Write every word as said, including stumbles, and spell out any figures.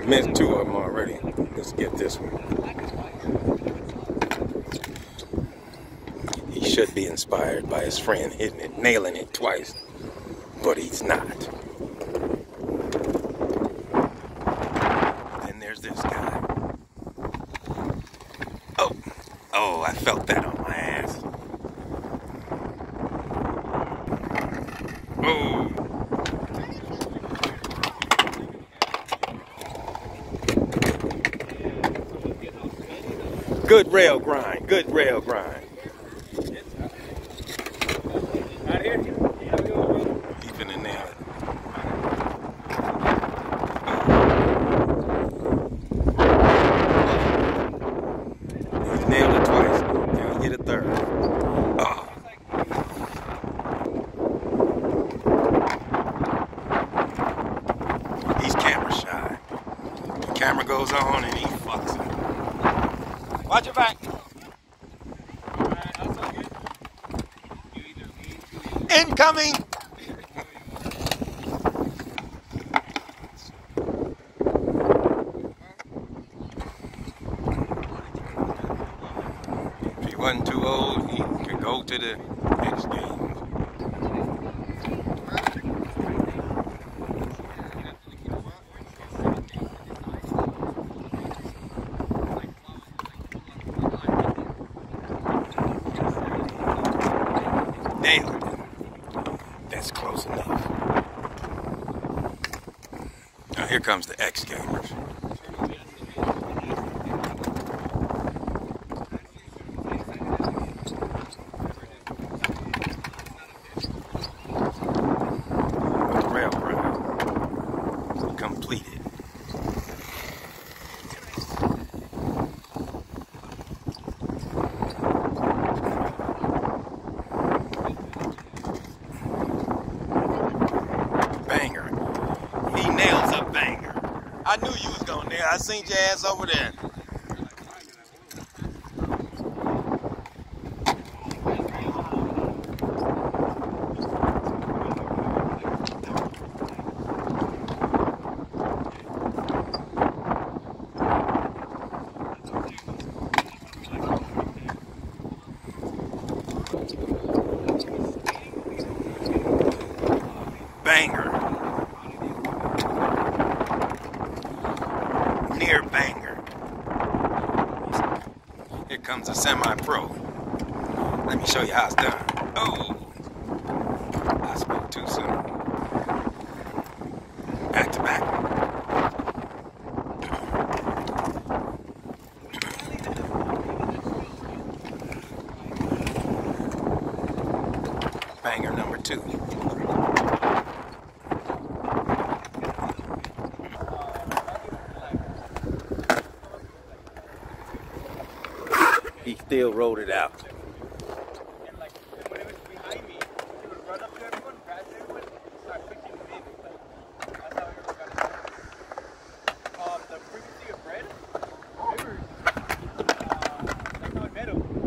Missed two of them already. Let's get this one. He should be inspired by his friend hitting it, nailing it twice, but he's not. Then there's this guy. Oh, oh, I felt that on my ass. Oh. Good rail grind, good rail grind. Out here? He's finna nail it. He's nailed it twice. Can he get a third? Oh. He's camera shy. The camera goes on and he fucks it. Watch your back. Incoming. If he wasn't too old, he could go to the X Games. Nailed it. That's close enough. Now here comes the X Gamers. The rail ride completed. Banger. He nails a banger. I knew you was gonna nail. I seen your ass over there. Banger. Near banger. Here comes a semi-pro. Let me show you how it's done. Oh, I spoke too soon. Back to back. Banger number two. He still rolled it out.